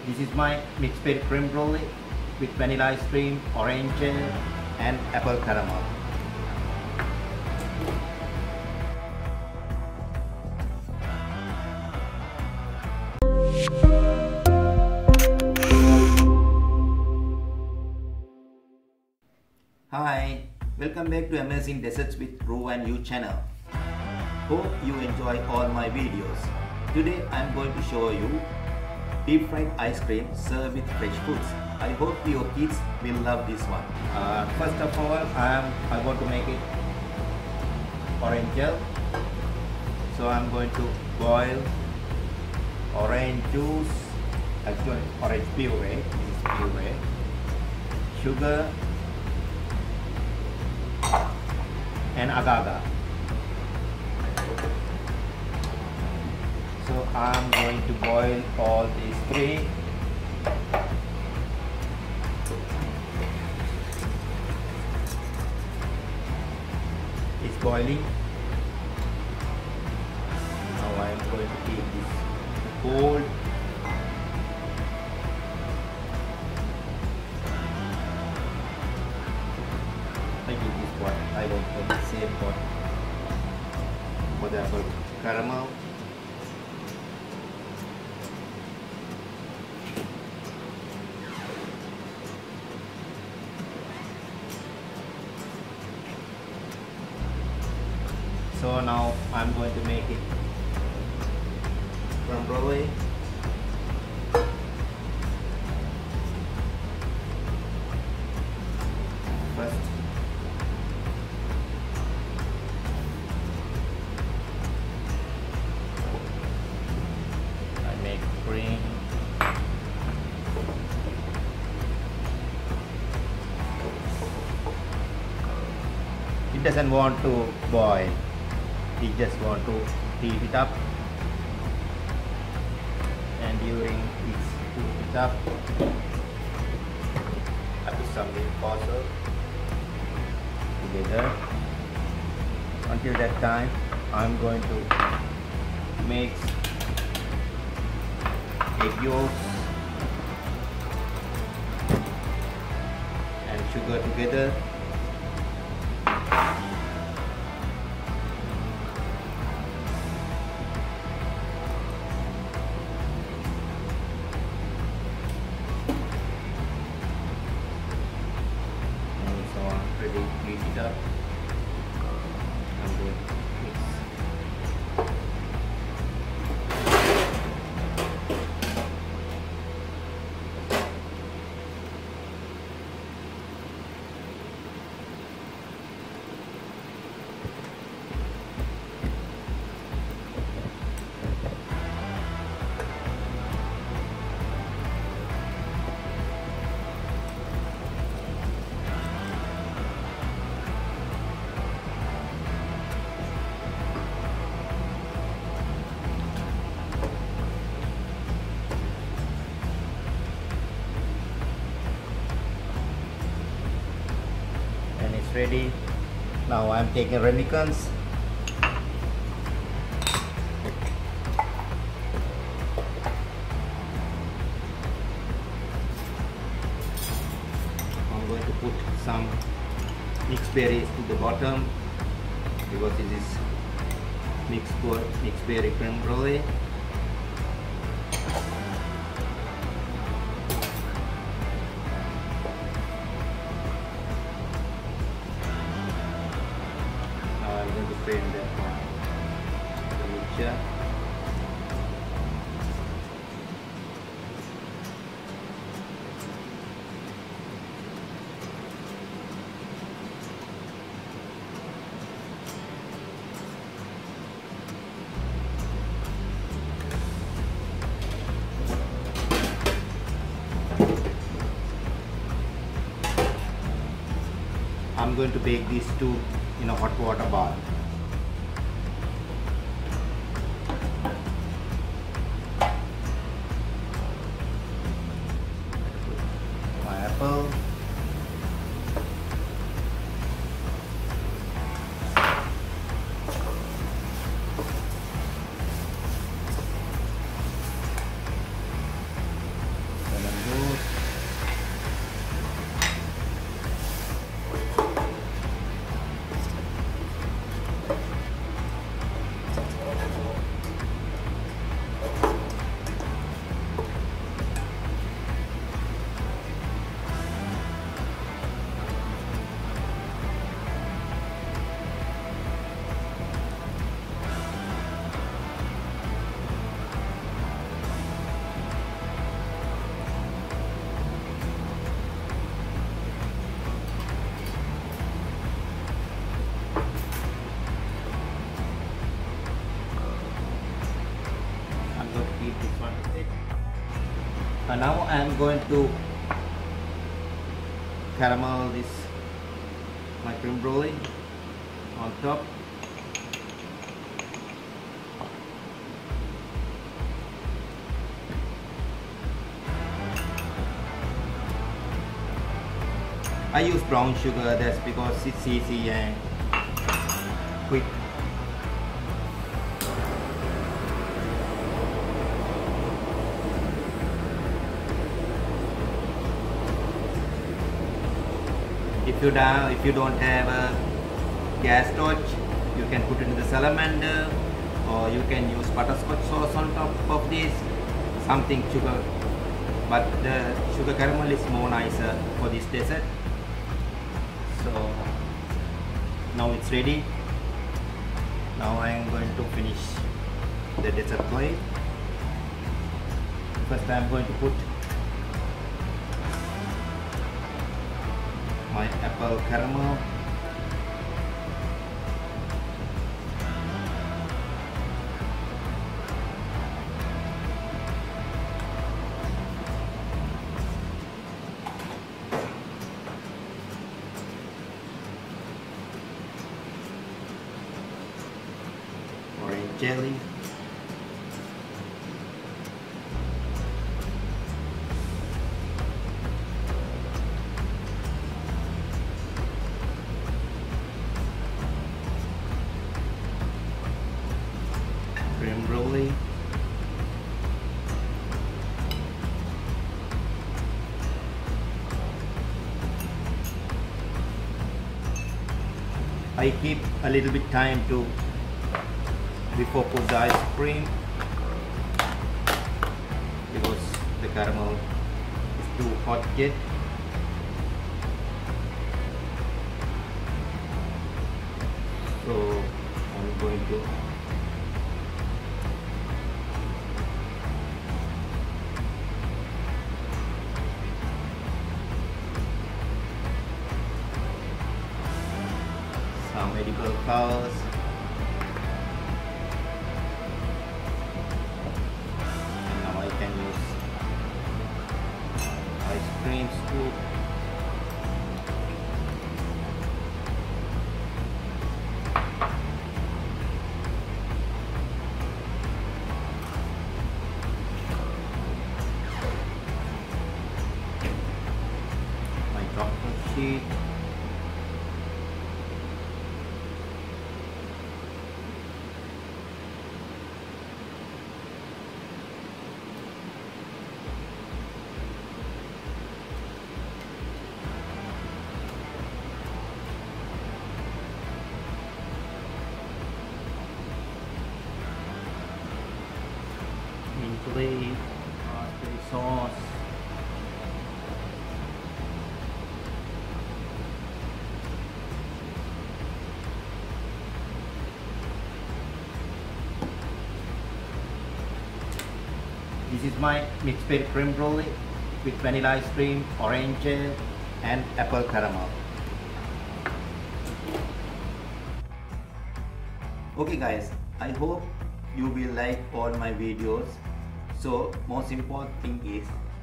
This is my mixed berry creme brulee with vanilla ice cream, orange gel, and apple caramel. Hi, welcome back to Amazing Desserts with Ru and You channel. Hope you enjoy all my videos. Today I am going to show you deep fried ice cream served with fresh foods. I hope your kids will love this one. First of all, I want to make it orange gel. So I am going to boil orange juice, actually orange puree, this is puree, sugar, and agar-agar. So I'm going to boil all these three. It's boiling. Now I am going to keep this cold. I give this pot. I want the same pot for the apple caramel. So now I'm going to make it creme brulee. First, I make cream. It doesn't want to boil. We just want to heat it up, and during its heat it up, I put some milk also together. Until that time, I'm going to mix egg yolks and sugar together. Ready to heat it up. I'm going to mix. And it's ready. Now I'm taking ramekins. I'm going to put some mixed berries to the bottom because this is mixed berry creme brulee. I'm going to frame that one. The mixture. I'm going to bake these two in a hot water bath. My apple. Now I am going to caramel this my creme brulee on top. I use brown sugar, that's because it's easy and quick. If you don't have a gas torch, you can put it in the salamander, or you can use butterscotch sauce on top of this, something sugar, but the sugar caramel is more nicer for this dessert. So now it's ready. Now I am going to finish the dessert plate. First I am going to put my apple caramel. Orange jelly. Creme brulee. I keep a little bit time to before put the ice cream, because the caramel is too hot yet. So I'm going to some edible flowers. Ice cream scoop. My chocolate sheet. Mint raspberry sauce. This is my mixed berry creme brulee with vanilla ice cream, orange gel, and apple caramel. Okay guys, I hope you will like all my videos. So most important thing is